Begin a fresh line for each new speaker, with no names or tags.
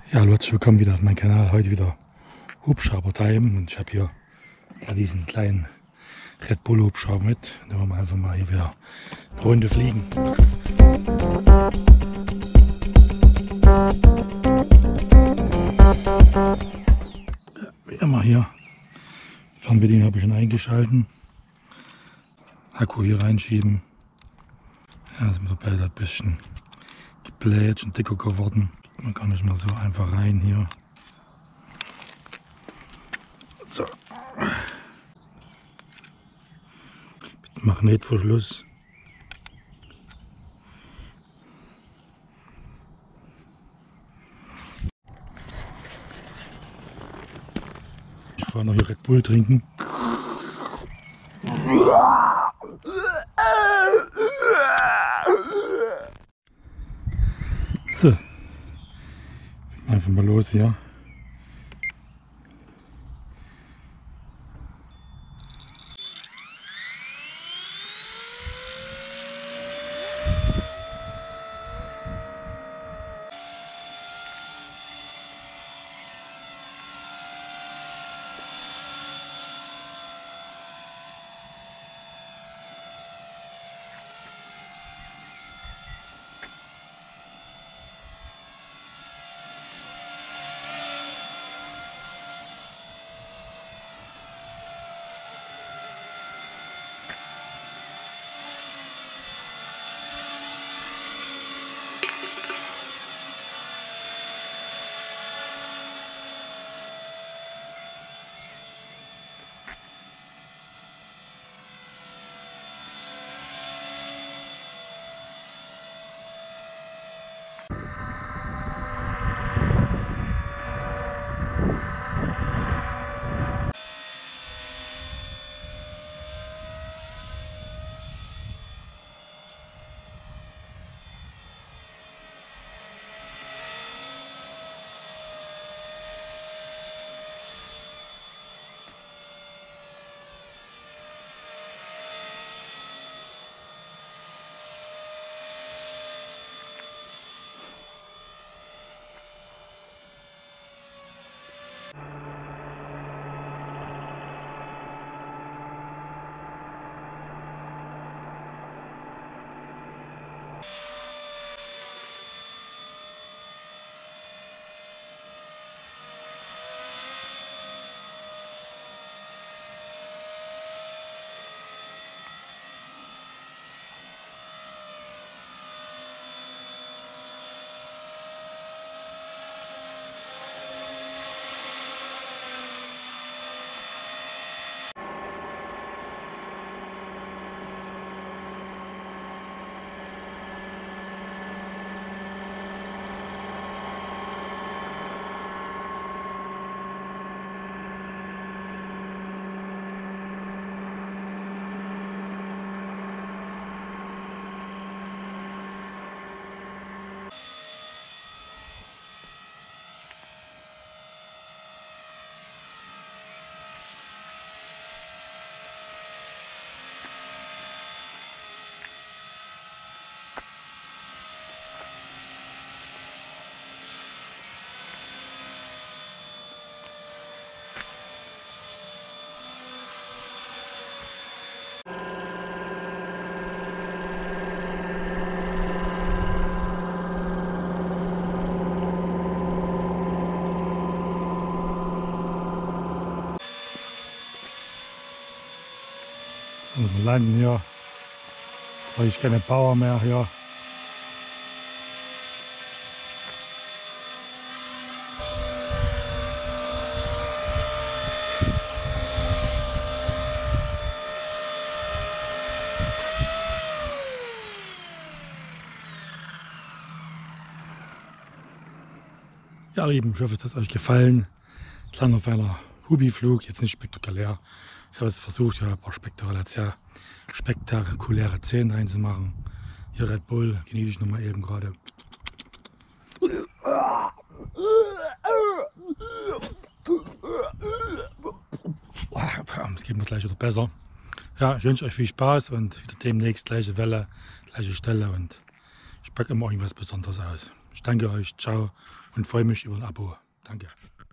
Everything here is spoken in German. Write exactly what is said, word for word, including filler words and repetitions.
Ja, hallo, herzlich willkommen wieder auf meinem Kanal. Heute wieder Hubschrauber-Time und ich habe hier ja, diesen kleinen Red Bull Hubschrauber mit. Da wollen wir einfach mal hier wieder eine Runde fliegen. Ja, wie immer hier. Fernbedienung habe ich schon eingeschalten. Akku hier reinschieben. Ja, ist mittlerweile ein bisschen gebläht und dicker geworden. Man kann nicht mehr so einfach rein hier. So. Mit Magnetverschluss. Ich fahre noch hier Red Bull trinken. So. Einfach mal los hier. Und wir landen hier, weil ich keine Power mehr hier. Ja, ihr Lieben, ich hoffe, es hat euch gefallen. Kleiner, feiner Hubiflug, jetzt nicht spektakulär. Ich habe es versucht, ja, ein paar spektakuläre, sehr spektakuläre Szenen reinzumachen. Hier Red Bull, genieße ich nochmal eben gerade. Es geht mir gleich wieder besser. Ja, ich wünsche euch viel Spaß und wieder demnächst gleiche Welle, gleiche Stelle und ich packe immer irgendwas Besonderes aus. Ich danke euch, ciao und freue mich über ein Abo. Danke.